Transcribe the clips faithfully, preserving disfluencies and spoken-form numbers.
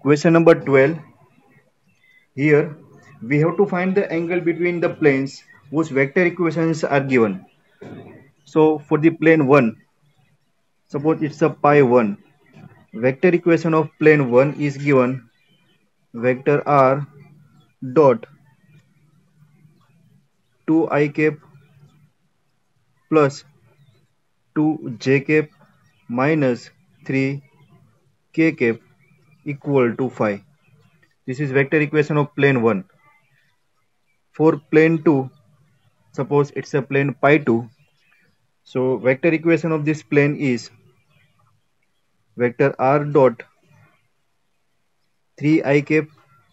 Question number twelve. Here we have to find the angle between the planes whose vector equations are given. So for the plane one, suppose it's a pi one. Vector equation of plane one is given vector r dot two i cap plus two j cap minus three k cap equal to five. This is vector equation of plane one. For plane two, suppose it's a plane pi two. So vector equation of this plane is vector r dot three i cap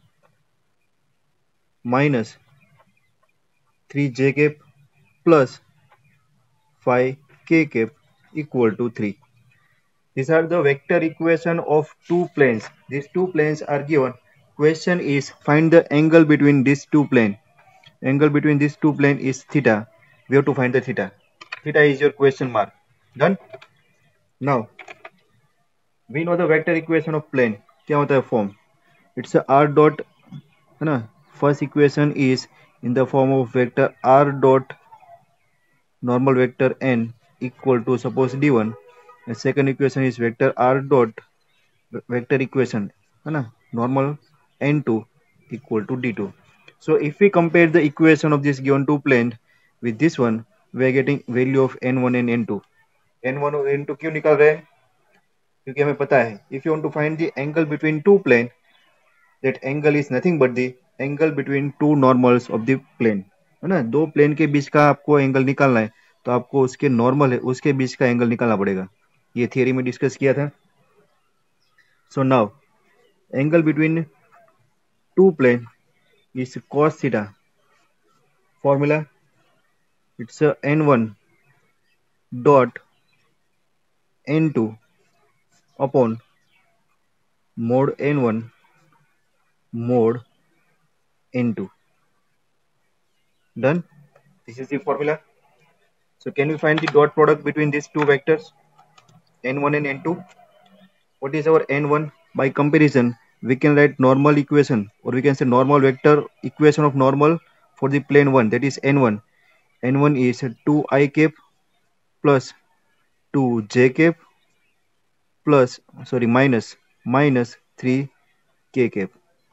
minus three j cap plus five k cap equal to three. These are the vector equation of two planes. These two planes are given. Question is find the angle between these two planes. Angle between these two planes is theta. We have to find the theta. Theta is your question mark. Done? Now we know the vector equation of plane. क्या होता है form? It's a r dot, है ना? First equation is in the form of vector r dot normal vector n equal to suppose d one. The second equation is vector r dot vector equation, है ना? Normal n two equal to d two. So if we compare the equation of this given two plane with this one, we are getting value of n one and n two. n one और n two क्यों निकाल रहे हैं? क्योंकि हमें पता है if you want to find the angle between two plane, that angle is nothing but the angle between two normals of the plane, है ना? दो प्लेन के बीच का आपको एंगल निकालना है तो आपको उसके नॉर्मल है उसके बीच का एंगल निकालना पड़ेगा. ये थियरी में डिस्कस किया था. So now angle between two plane is cos theta. Formula, it's a n one dot n two upon mod n one mod n two. Done? This is the formula. So can we find the dot product between these two vectors n one and n two? What is our n one? By comparison we can write normal equation, or we can say normal vector equation of normal for the plane one, that is n one. n one is two i cap plus two j cap plus sorry minus minus three k cap.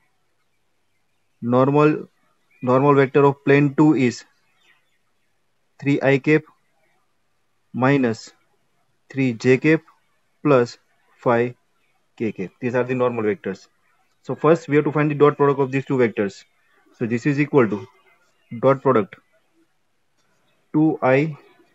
Normal normal vector of plane two is three i cap minus three j cap plus five k cap. These are the normal vectors. So first we have to find the dot product of these two vectors. So this is equal to dot product two i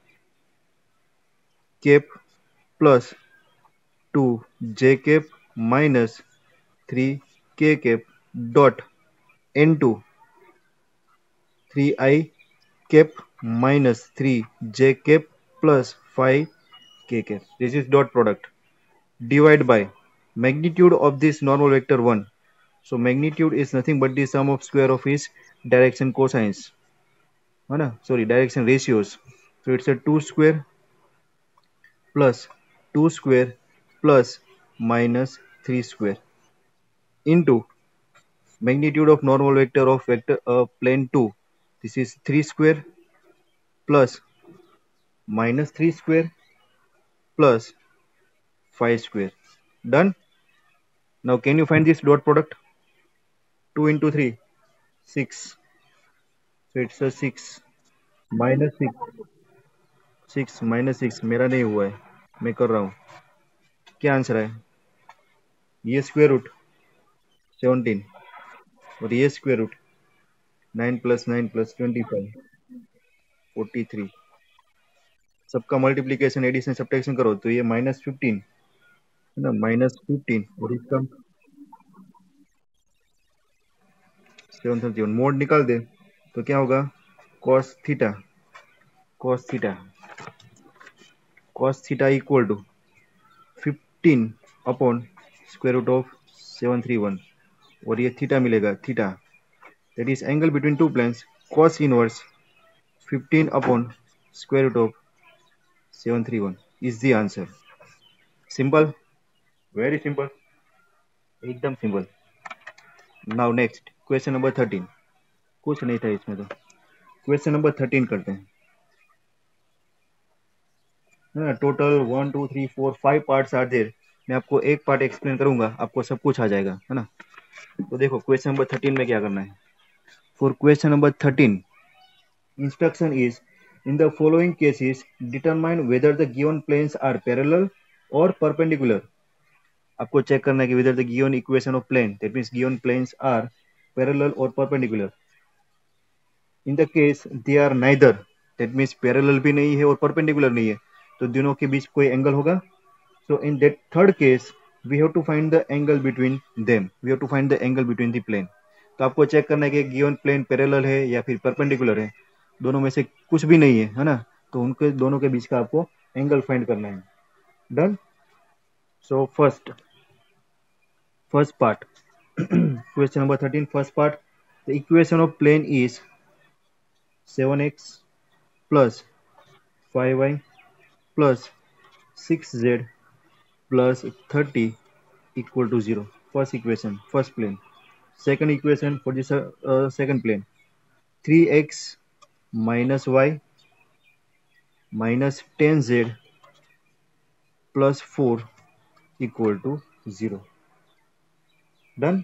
cap plus two j cap minus three k cap dot n two three i cap minus three j cap plus five k cap. This is dot product. Divide by magnitude of this normal vector one. So magnitude is nothing but the sum of square of its direction cosines. Sorry, direction ratios. So it's a two square plus two square plus minus three square into magnitude of normal vector of vector uh, plane two. This is three square plus minus three square plus five square. Done? Now can you find this dot product? two into three, six. So it's a six minus six. six minus six मेरा नहीं हुआ है, मैं कर रहा हूँ. क्या answer है? ये स्क्वायर रूट सेवनटीन और ये square root nine plus nine plus twenty five forty three. सबका मल्टीप्लीकेशन एडिशन सब्ट्रैक्शन करो तो ये माइनस फिफ्टीन है ना, माइनस फिफ्टीन और इसका सेवन थर्टी वन. मोड निकाल दे तो क्या होगा? Cos theta cos theta cos theta equal to fifteen upon square root of seven three one और ये थीटा मिलेगा theta, that is angle between two planes cos inverse fifteen upon square root of seven three one is the answer. Simple, very simple. एकदम simple. Now next question number thirteen. कुछ नहीं था इसमें तो। Question number thirteen करते हैं, है ना। Total one two three four five parts are there. मैं आपको एक पार्ट एक्सप्लेन करूंगा, आपको सब कुछ आ जाएगा, है ना। तो देखो क्वेश्चन नंबर थर्टीन में क्या करना है। For question number thirteen, instruction is in the following cases determine whether the given planes are parallel or perpendicular। आपको चेक करना है कि whether the given equation of plane, that means given planes are parallel or perpendicular। in the case they are neither, that means parallel भी नहीं है और perpendicular नहीं है, तो दोनों के बीच कोई एंगल होगा। so in that third case we have to find the angle between them, we have to find the angle between the plane। तो आपको चेक करना है कि गिवन प्लेन पैरेलल है या फिर परपेंडिकुलर है, दोनों में से कुछ भी नहीं है, है ना। तो उनके दोनों के बीच का आपको एंगल फाइंड करना है। Done. So first first part question number thirteen first part, the equation of plane is seven X plus five Y plus six Z plus thirty equal to zero। first equation, first plane। second equation for this uh, second plane, three x minus y minus ten z plus four equal to zero। done।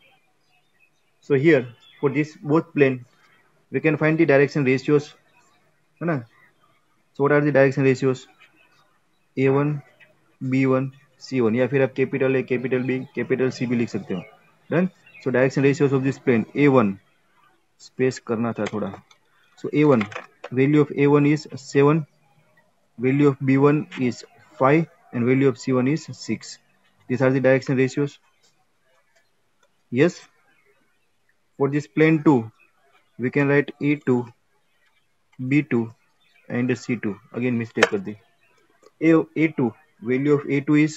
so here for this both plane we can find the direction ratios, है ना। so what are the direction ratios, a one b वन c वन, या फिर आप capital A capital B capital C भी लिख सकते हो। Done. So direction ratios of this plane, A one space करना था थोड़ा। so a one, value of a one is seven, value of b one is five and value of c one is six। these are the direction ratios। yes। for this plane two we can write a two b two and c two, again mistake कर दी। a a2, value of a two is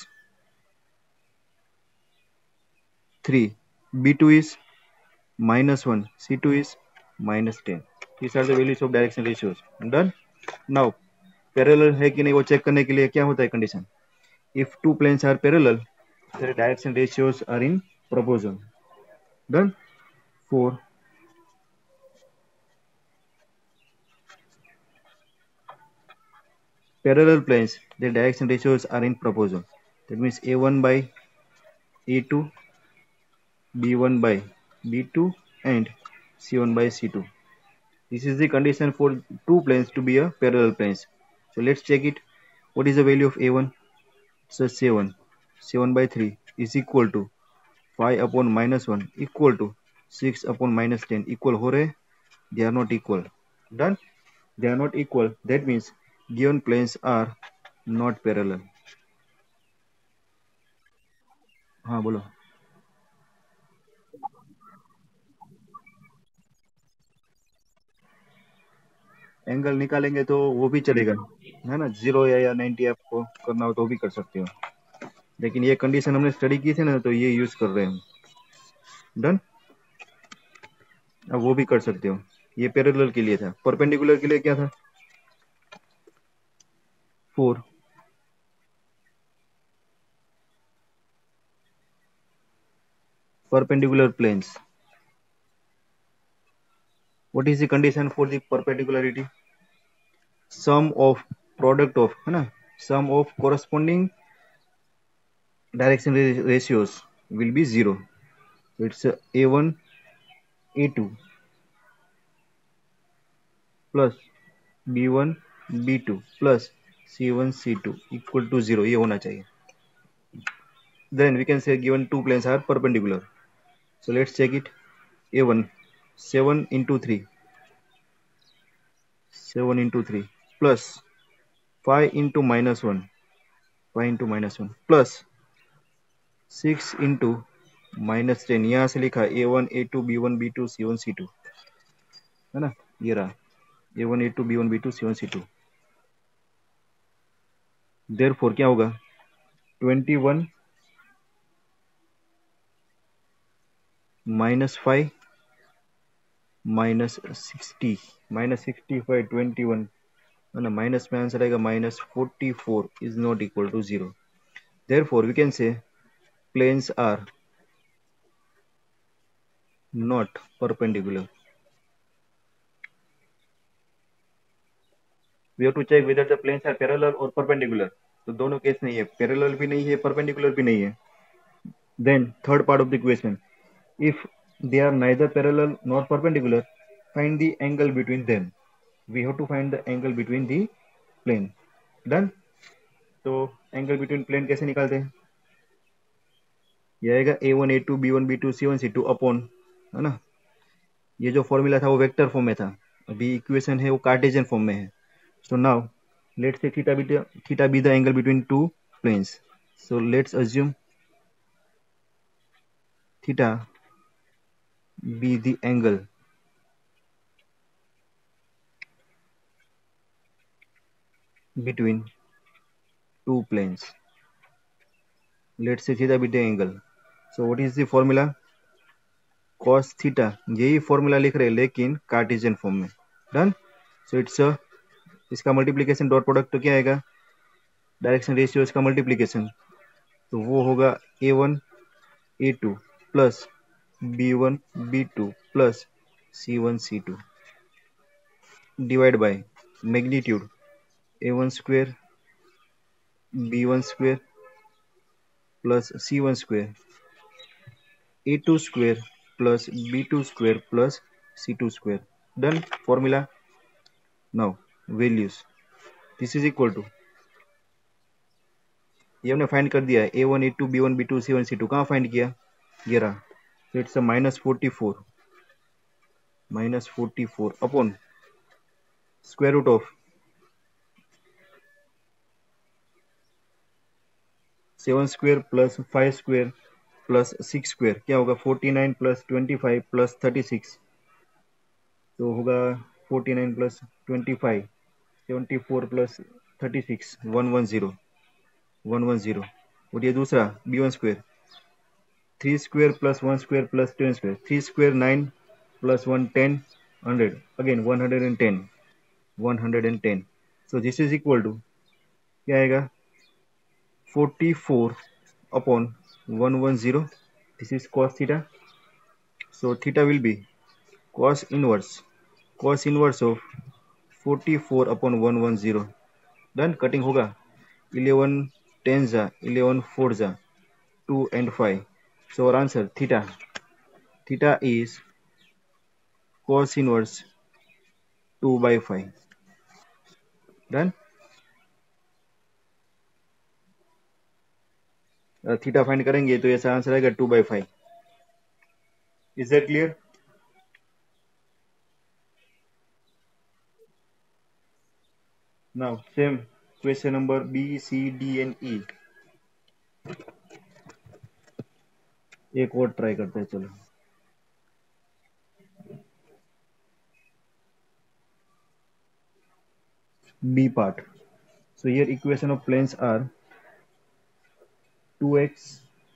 three, b two is minus one, c two is minus ten। these are the values of direction ratios। done। now parallel है कि नहीं वो check करने के लिए क्या होता है condition, if two planes are parallel their direction ratios are in proportion। done। for parallel planes their direction ratios are in proportion, that means a one by a two, b one by b two and c one by c two। this is the condition for two planes to be a parallel planes। so let's check it। what is the value of a one, so seven, seven by three is equal to five upon minus one equal to six upon minus ten, equal हो रहे, they are not equal। done। they are not equal, that means given planes are not parallel। हाँ बोलो। Angle निकालेंगे तो वो भी चलेगा, है ना। जीरो या, या नाइन्टी आपको करना हो तो भी कर सकते हो, लेकिन ये कंडीशन हमने स्टडी की थी ना तो ये यूज कर रहे हैं। डन। अब वो भी कर सकते हो, ये पैरेलल के लिए था, परपेंडिकुलर के लिए क्या था, four. perpendicular planes, what is the condition for the perpendicularity, sum of product of, है ना, sum of corresponding direction ratios will be zero। so it's uh, a one a two plus b one b two plus c one c two equal to zero, ये होना चाहिए। then we can say given two planes are perpendicular। so let's check it। a one, seven into three, seven into three plus five into minus one, five into minus one plus six into minus ten, यहाँ से लिखा A one A two B one B two C one C two, है ना। ये रहा ए one ए two B one B two C one C two. Therefore क्या होगा, twenty one minus five minus sixty, minus sixty five twenty one, है ना। माइनस में आंसर आएगा minus forty four is not equal to zero. Therefore we can say planes are not perpendicular. We have to check whether the planes are parallel or perpendicular. तो दोनों case नहीं है, parallel भी नहीं है, परपेंडिकुलर भी नहीं है. Then third part of the question, if they are neither parallel nor perpendicular, find the angle between them. We have to find the angle between the plane. Done. तो angle between plane कैसे निकालते हैं? ये आएगा A one A two B one B two C one C two upon, है ना, ये जो फॉर्मूला था वो वेक्टर फॉर्म में था, अभी इक्वेशन है वो कार्टेशियन फॉर्म में है. So now let's say theta be theta be the angle between two planes. So let's assume theta be the angle between two planes. Let's say theta be the angle. So what is the formula? Cos theta. यही formula लिख रहे हैं लेकिन Cartesian form में. Done. So it's इसका multiplication dot product तो क्या आएगा? डायरेक्शन रेशियो इसका मल्टीप्लीकेशन, तो वो होगा A one A two plus B one B two plus C one C two divide by magnitude A one square B one square plus C one square A two square plus B two square plus C two square. Done. Formula. Now values. This is equal to, ये हमने find कर दिया है, A one A two B one B two C one C two. कहाँ find किया? ये रहा. तो it's minus forty four minus forty four upon square root of seven square plus five square plus six square, क्या होगा? Forty nine plus twenty five plus thirty six, तो होगा forty nine plus twenty five seventy four plus thirty six one one zero one one zero. और ये दूसरा B one square three square plus one square plus ten square, three square nine plus one ten hundred, again one hundred and ten one hundred and ten. So this is equal to क्या आएगा? Forty four upon one one zero. This is cos theta. So theta will be cos inverse cos inverse of forty four upon one one zero. Done. Cutting होगा, eleven ten जा eleven four जा two and five. So our answer theta theta is cos inverse two by five. Done. Theta find करेंगे तो ऐसा answer आएगा two by five. Is that clear? Now same question number B C D and E. एक और try करते हैं. चलो, B part. So here equation of planes are to X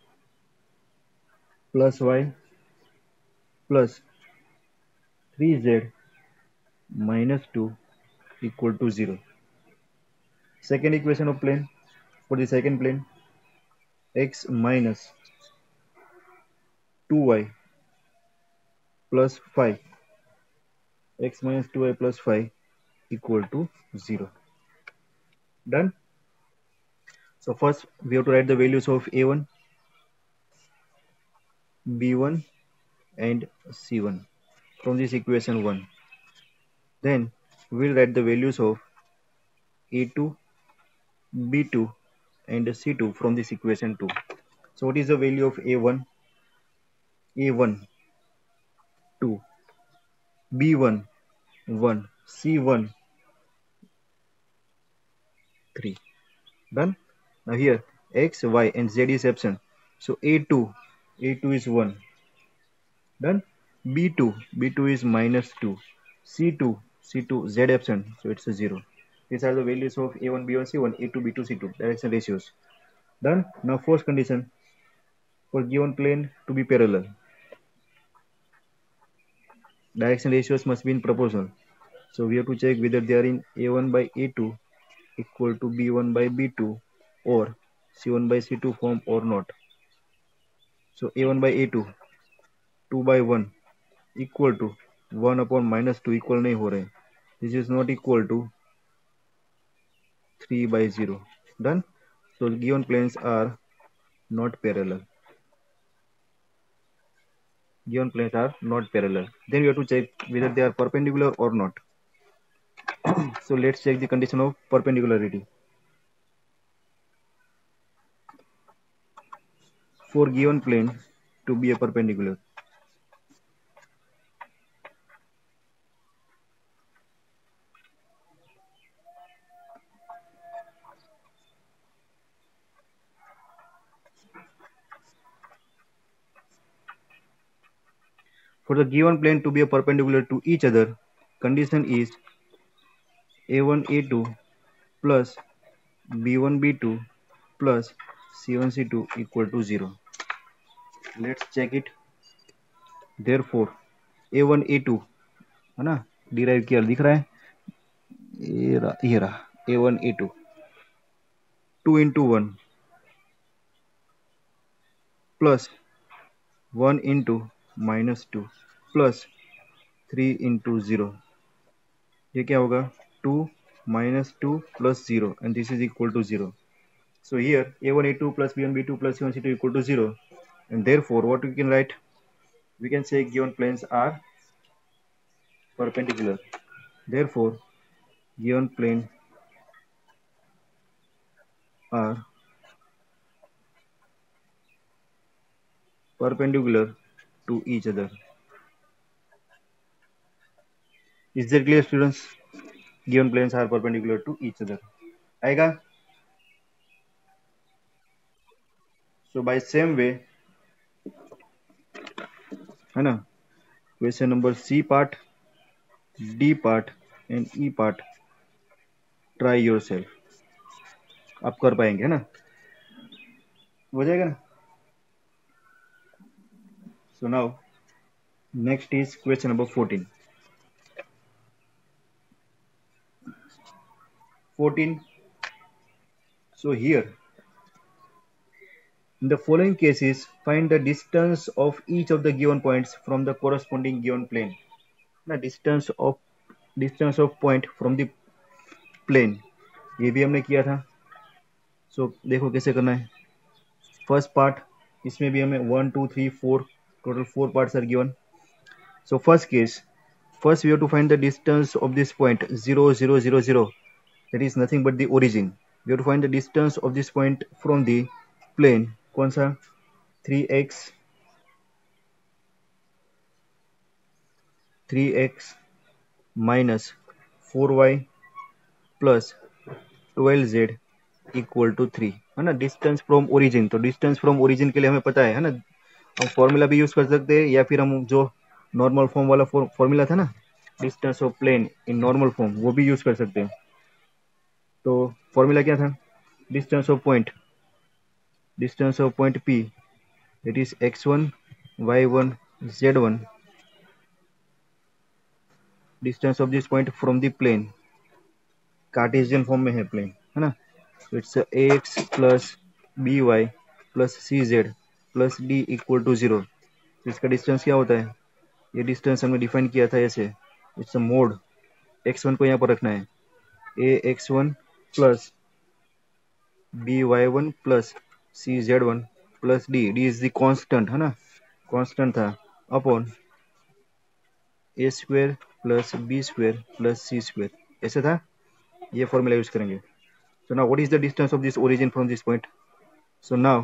plus Y plus three Z minus two equal to zero. Second equation of plane, for the second plane, x minus two y plus five, x minus two y plus five equal to zero. Done. So first we have to write the values of a one, b one and c one from this equation one. Then we'll write the values of a two, b two and c two from this equation two. So what is the value of a one? a one two, b one one, c one three. Done. Now here x, y and z is absent, so a two a two is one. Done. b two b two is minus two, c two c two z absent, so it's a zero. These are the values of a one b one c one, a two b two c two, direction ratios. Done. Now first condition, for given plane to be parallel, direction ratios must be in proportional. So we have to check whether they are in a one by a two equal to b one by b two or c one by c two form or not. So a one by a two, two by one equal to one upon minus two equal नहीं हो रहे, this is not equal to three by zero. Done. So given planes are not parallel. Given planes are not parallel. Then we have to check whether they are perpendicular or not. So let's check the condition of perpendicularity. For given plane to be a perpendicular, for the given plane to be a perpendicular to each other, condition is a one a two plus b one b two plus c one c two equal to zero. Let's check it. Therefore a one a two है ना, derive किया दिख रहा है, ये रहा ये रहा ए वन ए two, two into one plus one into minus two plus three into zero, ये क्या होगा two minus two plus zero and this is equal to zero. So here a one a two plus b one b two plus c one c two equal to zero, and therefore what we can write, we can say given planes are perpendicular. Therefore given plane are perpendicular to each other. Is that clear, students? Given planes are perpendicular to each other. आएगा? So by same way, है ना, question number c part, d part and e part try yourself, आप कर पाएंगे, है ना, हो जाएगा ना. So now next is question number fourteen. fourteen. So here in the following cases find the distance of each of the given points from the corresponding given plane. ना distance of distance of point from the plane, ये भी हमने किया था. सो so, देखो कैसे करना है. फर्स्ट पार्ट, इसमें भी हमें one two three four total four parts are given. So first case, first we have to find the distance of this point zero zero zero zero, that is nothing but the origin. We have to find the distance of this point from the plane. कौन सा, three x three x minus four y plus twelve z equal to three, है ना, distance from origin. तो distance from origin के लिए हमें पता है, है ना, हम फॉर्मूला भी यूज कर सकते हैं या फिर हम जो नॉर्मल फॉर्म वाला फॉर्मूला था ना, distance of plane in normal form, वो भी यूज कर सकते हैं. तो फॉर्मूला क्या था, distance of point, distance of point P, that is x one y one z one, distance of this point from the plane, Cartesian form में है प्लेन, है ना. It's a x plus b y plus c z plus d equal to zero. इसका distance क्या होता है, ये distance हमने डिफाइन किया था ऐसे, it's a mod, x one को यहाँ पर रखना है, a x one plus b y one plus c z one plus d, d is the constant, है ना, कांस्टेंट था, upon a square plus b square plus c square, ऐसे था. ये फॉर्मूला यूज करेंगे. So now what is the distance of this origin from this point. So now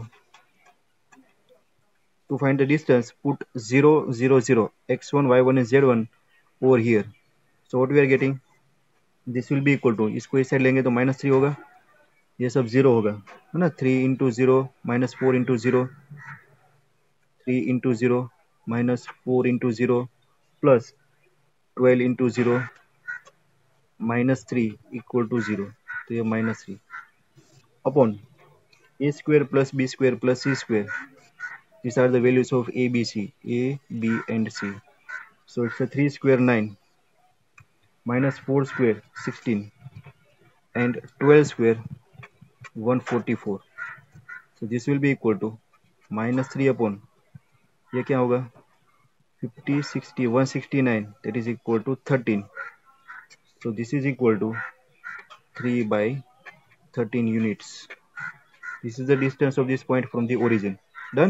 to find the distance, put zero zero zero, x one y one and z one over here. So what we are getting, this will be equal to, इसको इस side लेंगे तो minus three होगा, ये सब zero होगा, है ना, three into zero minus four into zero, three into zero minus four into zero plus twelve into zero minus three equal to zero, तो ये minus three upon a square plus b square plus c square. These are the values of A, B, C, A, B and C. So it's a three square nine minus four square sixteen and twelve square one forty-four. So this will be equal to minus three upon, ये क्या होगा, fifty, sixty, one sixty-nine, that is equal to thirteen. So this is equal to three by thirteen units. This is the distance of this point from the origin. Done?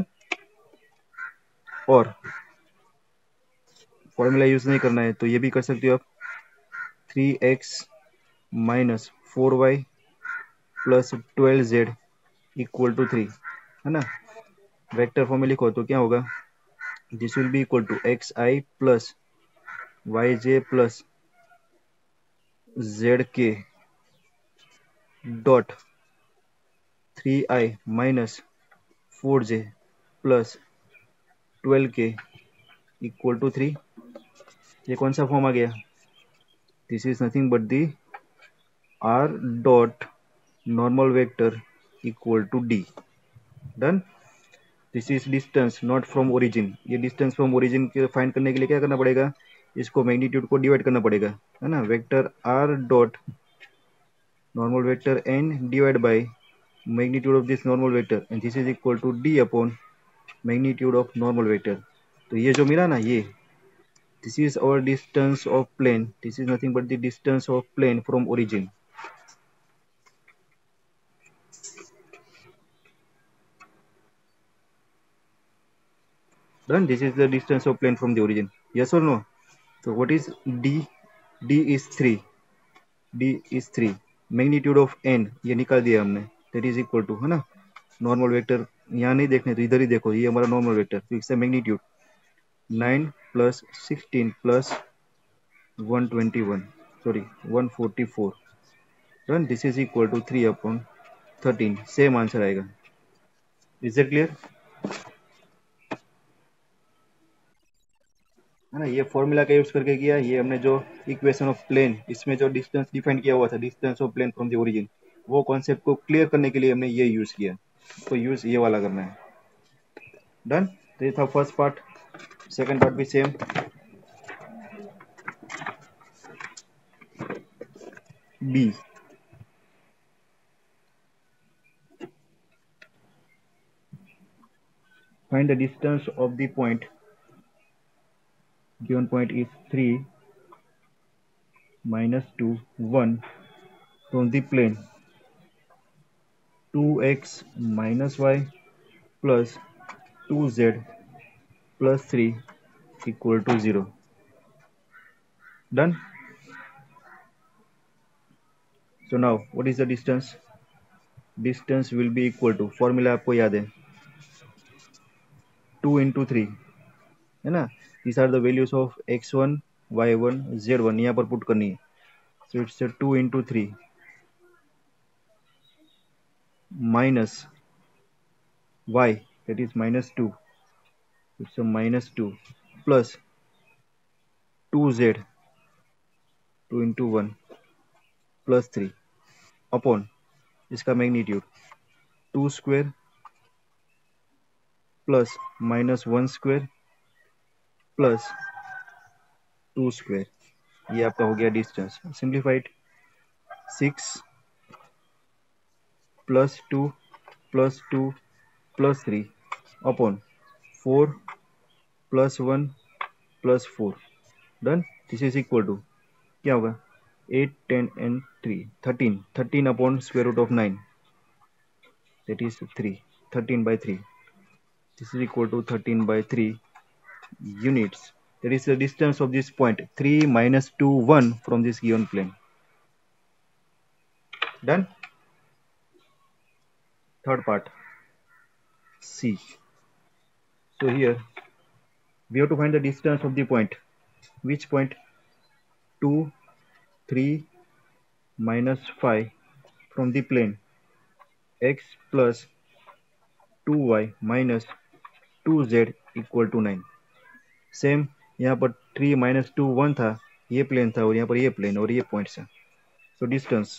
और formula use नहीं करना है तो ये भी कर सकते हो आप, three x minus four y plus twelve z equal to three, है ना। वेक्टर फॉर्म में लिखो तो क्या होगा, this will be equal to x i plus y j plus z k dot three i minus four j plus twelve k equal to three. ये कौन सा फॉर्म आ गया, this is nothing but the r dot normal vector equal to d. Done. This is distance not from origin. ये distance from origin के find करने के लिए क्या करना पड़ेगा, इसको मैग्नीट्यूड को डिवाइड करना पड़ेगा, है ना। Vector r dot normal vector n divide by magnitude of this normal vector and this is equal to d upon magnitude of normal vector. तो ये जो मिला ना, ये this is our distance of plane, this is nothing but the distance of plane from origin. Done. This is the distance of plane from the origin. Yes or no? So what is d? D is three. D is three. Magnitude of n ये निकाल दिया हमने, that is equal to, है ना, normal vector यहाँ नहीं देखने तो इधर ही देखो, ये हमारा नॉर्मल वेक्टर, तो इसका magnitude nine plus sixteen plus one twenty one sorry one forty four. Done. This is equal to three upon thirteen. Same answer आएगा। इज इट क्लियर, है ना। ये फॉर्मूला का यूज करके किया, ये हमने जो इक्वेशन ऑफ प्लेन, इसमें जो डिस्टेंस डिफाइन किया हुआ था, distance of plane from the origin, वो कॉन्सेप्ट को क्लियर करने के लिए हमने ये यूज किया, तो यूज ये वाला करना है। डन। तो ये था फर्स्ट पार्ट। सेकंड पार्ट भी same. B, find the distance of the point, given point is three minus two one from the plane two x minus y plus two z plus three equal to zero. Done. So now what is the distance? Distance will be equal to, formula आपको याद है, to into three, है ना। these are the values of x one y one z one, यहाँ पर put करनी है। so it's a two into three minus y, that is minus two, it's a minus two plus two z, two into one plus three upon इसका magnitude two square plus minus one square plus two square, ये आपका हो गया distance. Simplified, six plus two plus two plus three upon four plus one plus four. Done. This is equal to क्या होगा, eight ten and three thirteen, thirteen upon square root of nine, that is three, thirteen by three. This is equal to thirteen by three units. That is the distance of this point, three minus two, one from this given plane. Done. Third part, C. So here we have to find the distance of the point. Which point? two, three minus five from the plane x plus two y minus two z equal to nine. Same यहाँ पर three minus to one था, ये plane था, और यहाँ पर ये plane और ये पॉइंट्स है. So distance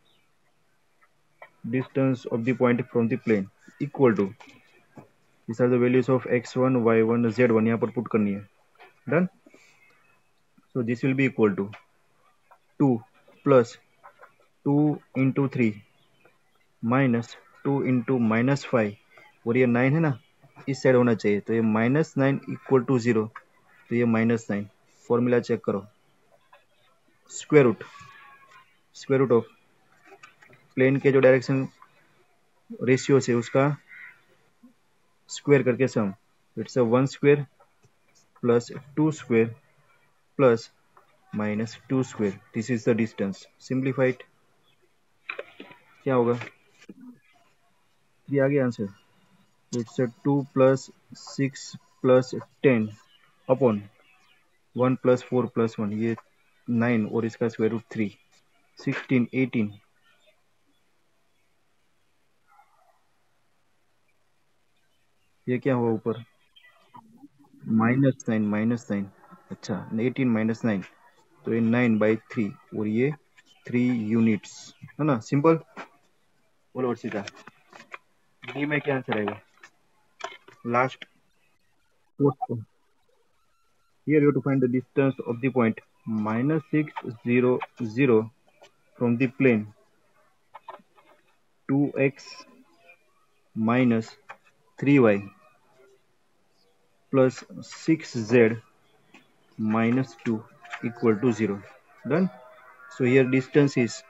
distance of the point from the plane equal to, this are the values of x one y one z one, यहाँ पर पुट करनी है. Done. So this will be equal to two plus two into three minus two into minus five, और ये nine है ना, इस side होना चाहिए, तो ये minus nine equal to zero. तो ये माइनस साइन। फॉर्मूला चेक करो, square root square root of plane के जो डायरेक्शन रेशियो से उसका स्क्वायर करके sum, it's a one square plus two square plus minus two square, this is the distance. Simplified क्या होगा, ये आ गया answer. It's two plus six plus ten upon one plus four plus one, ये nine और इसका square root three, sixteen eighteen. ये क्या हुआ ऊपर, माइनस साइन माइनस साइन। अच्छा, एटीन माइनस नाइन, तो ये नाइन बाई थ्री और ये थ्री यूनिट्स, है ना। सिंपल। बोलो और सीधा, डी में क्या आंसर आएगा last. Here you have to find the distance of the point minus six zero zero from the plane two x minus three y plus six z minus two equal to zero. Done. So here distance is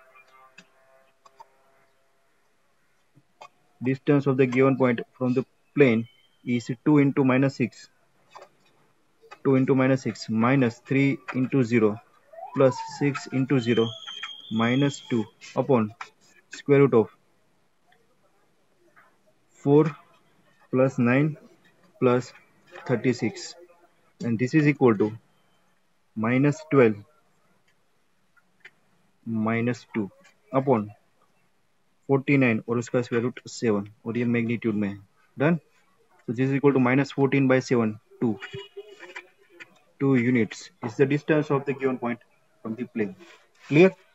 distance of the given point from the plane is two into minus six, two into minus six minus three into zero plus six into zero minus two upon square root of four plus nine plus thirty-six, and this is equal to minus twelve minus two upon forty nine और उसका square root seven, और ये magnitude में है। Done. so this is equal to minus fourteen by seven, two two units is the distance of the given point from the plane. Clear?